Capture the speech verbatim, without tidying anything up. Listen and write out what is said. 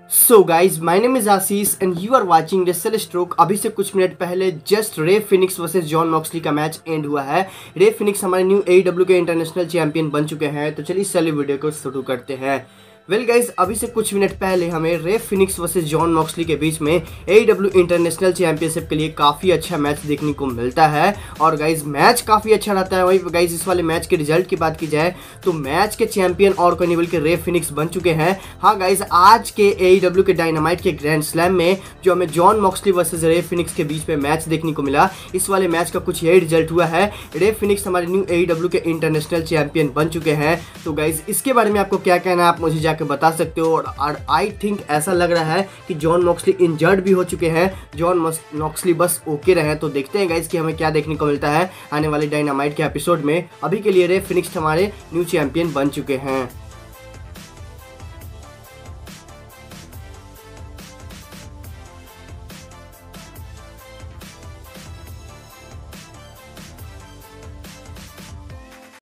So guys my name is Ashish and you are watching wrestle stroke. अभी से कुछ मिनट पहले just Rey Fenix versus Jon Moxley का मैच एंड हुआ है। रे फिनिक्स हमारे न्यू एईडब्ल्यू के इंटरनेशनल चैंपियन बन चुके हैं। तो चलिए चलिए वीडियो को शुरू करते हैं। वेल well गाइज अभी से कुछ मिनट पहले हमें रे फिनिक्स वर्सेस जॉन मॉक्सली के बीच में एईडब्ल्यू इंटरनेशनल चैंपियनशिप के लिए काफ़ी अच्छा मैच देखने को मिलता है। और गाइज मैच काफ़ी अच्छा रहता है। वहीं पर गाइज इस वाले मैच के रिजल्ट की बात की जाए तो मैच के चैंपियन और कार्निवल के रे फिनिक्स बन चुके हैं। हाँ गाइज आज के एईडब्ल्यू के डायनामाइट के ग्रैंड स्लैम में जो हमें Jon Moxley versus Rey Fenix के बीच में मैच देखने को मिला, इस वाले मैच का कुछ यही रिजल्ट हुआ है। रे फिनिक्स हमारे न्यू एईडब्ल्यू के इंटरनेशनल चैंपियन बन चुके हैं। तो गाइज इसके बारे में आपको क्या कहना है आप मुझे जाकर बता सकते हो। और आई थिंक ऐसा लग रहा है कि जॉन मॉक्सली इंजर्ड भी हो चुके हैं। जॉन मॉक्सली बस ओके रहे। तो देखते हैं गाइस कि हमें क्या देखने को मिलता है आने वाले डायनामाइट के एपिसोड में। अभी के लिए रे फिनिक्स हमारे न्यू चैंपियन बन चुके हैं।